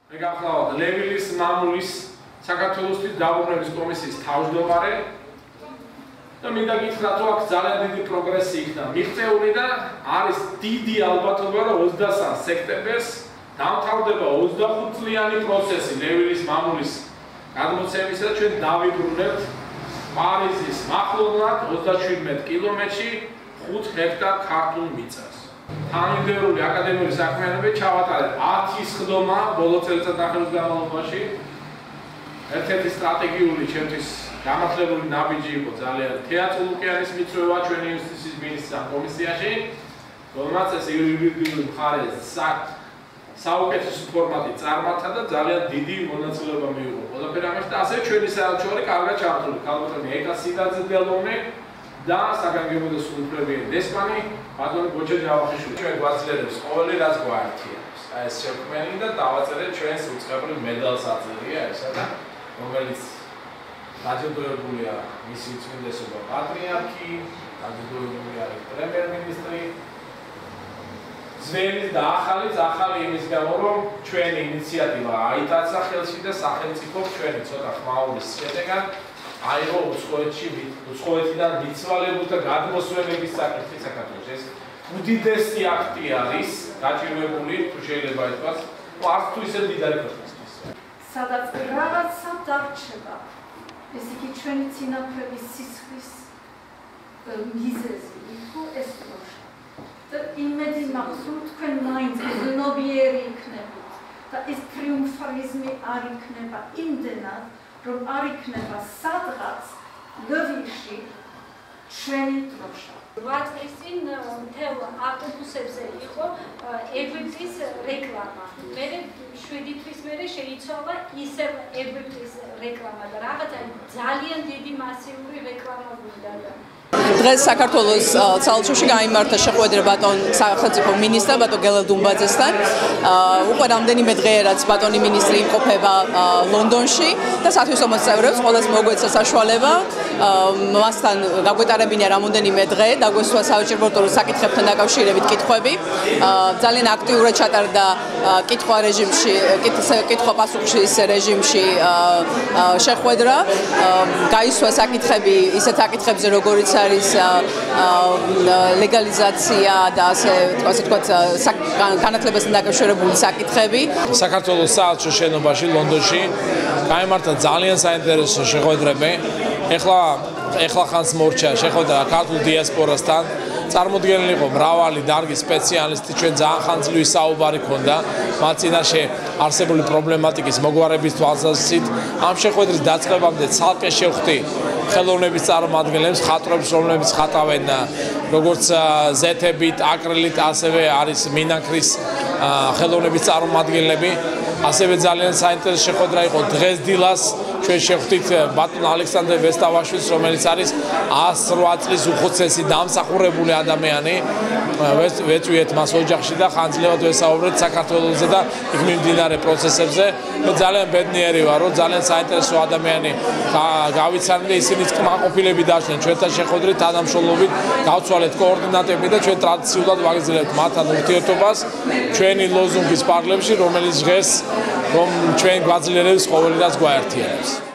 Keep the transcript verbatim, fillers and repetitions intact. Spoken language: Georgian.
მე გახლავთ ლევილის მამულის საქართველოსთვის დაბრუნების კომისიის თავმჯდომარე და მინდა გითხრათ, რომ აქ ძალიან დიდი პროგრესი იქნა მიღწეული და არის დიდი ალბათობა, რომ ოცდასამ სექტემბერს დამთავრდება ოცდახუთ წლიანი პროცესი ლევილის მამულის გადმოცემისა და ჩვენ დავიბრუნებთ პარიზის მახლობლად ოცდაშვიდმეტ კილომეტრში ხუთ ჰექტარ ქართულ მიწას. თანამედროვე აკადემიური საქმიანობით ჩავატარეთ ათი სხდომა ბოლო წელიწადნახევრის განმავლობაში. ერთ-ერთი სტრატეგიული ჩემთვის გამართლებული ნაბიჯი იყო ძალიან თეატრალური ოკეანის მიწვევა ჩვენი იუსტიციის მინისტრთა კომისიაში, რომელმაც ეს იურიდიული მხარე საუკეთესო ფორმატით წარმართა და ძალიან დიდი მონაწილეობა მიიღო ყველაფერ ამაში და ასევე ჩვენი საელჩო კარგად ჩართული ქალბატონი ეკა სიდაძე დელომე და საგანგებო სრულუფლებიანი დესპანი ბატონი გოჩა ჯავახიშვილი. ჩვენ გვაძლიერებს ყოველი რაც გვაერთიანებს. აი ეს შექმენი და დავაწერეთ ჩვენს უწყებელ მედალს აძლია ესა და რომელიც დაჯილდოებულია მისი უწმინდესობა პატრიარქი, დაჯილდოებული არის პრემიერ-მინისტრი. ძველი და ახალიც ახალი იმის გამო, რომ ჩვენი ინიციატივა აიტაცა ხელში და სახელმწიფო ჩვენი ცოტა ხმაურის შედეგად აიღო უცხოეთში უცხოეთიდან მიცვალებულთა და გადმოსვენების საკითხი საქართველოს. ეს უდიდესი აქტი არის გაჭირვებული, თუ შეიძლება ითქვას, არც თუ ისე მდიდარი ქვეყნისთვის. სადაც რაღაცა დარჩება, ესე იგი ჩვენი წინაპრების სისხლის მიზეზი იყო ეს დროშა. და იმედი მაქვს, რომ თქვენ მაინც გრძნობიერი იქნებით და ეს ტრიუმფალიზმი არ იქნება იმდენად, რომ არ იქნება სადღაც ლვივში ჩვენი დროშა. რვა წლის წინ მთელ ავტობუსებზე იყო ეგვიპტის რეკლამა. მერე შვიდი თვის მერე შეიცვალა ისევ ეგვიპტის რეკლამა და რაღაცა ძალიან დიდი მასიური რეკლამა გვინდა. დღეს საქართველოს საელჩოში გაიმართა შეხვედრა ბატონ სახელმწიფო მინისტრ ბატონ გელელ დუმბაძესთან. უკვე რამდენიმე დღეა რაც ბატონი მინისტრი იმყოფება ლონდონში და სათვისობო წევრებს ყველას მოგვეცა საშუალება მასთან გაგვეტარებინა რამოდენიმე დღე დაგვესვა საჭიროებრივ საკითხებთან დაკავშირებით კითხვები. ძალიან აქტიურად ჩატარდა კითხვა რეჟიმში, კითხვა პასუხის რეჟიმში შეხვედრა. გაისვა საკითხები ისეთ საკითხებზე როგორიც არის ლეგალიზაცია და ასე ვთქვათ განათლებასთან დაკავშირებული საკითხები. საქართველოს საელჩო შენობაში ლონდონში გაიმართა ძალიან საინტერესო შეხვედრები. ეხლა ეხლა ხანს მორჩა შეხვედრა ქართულ დიასპორასთან. წარმოდგენილი იყო მრავალი დარგის სპეციალისტი, ჩვენ ძალიან ხანძლივი საუბარი ქონდა მათ წინაშე არსებული პრობლემატიკის მოგვარების თვალსაზრისით. ამ შეხვედრის დაწყებამდე ცალკე შევხვდი ხელოვნების წარმომადგენლებს, ხატრებს, რომლებიც ხატავენ როგორც ზეთებით, აკრილით, ასევე არის მინანქრის ხელოვნების წარმომადგენლები. ასევე ძალიან საინტერესო შეხვედრა იყო დღეს დილას ჩვენ შევხვდით ბატონ ალექსანდრე ვესტავაშვილს, რომელიც არის ათს რვა წლის უხუცესი დამსახურებული ადამიანი. ვეწვიეთ მას ოჯახში და ხანძლივად ვესაუბრეთ საქართველოსზე და იქ მიმდინარე პროცესებზე. მე ძალიან ბედნიერი ვარ, რომ ძალიან საინტერესო ადამიანი გავიცანე და ისინიც კმაყოფილები დარჩნენ ჩვენთან შეხვედრით, თანამშრომლობით გავცვალეთ კოორდინატები და ჩვენ ტრადიციულად ვაგრძელებთ მათთან ურთიერთობას ჩვენი ლოზუნგის პარლებში, რომელიც დღეს რომ ჩვენ გვაძლიერებს ყოველ რას გვაერთიანებს.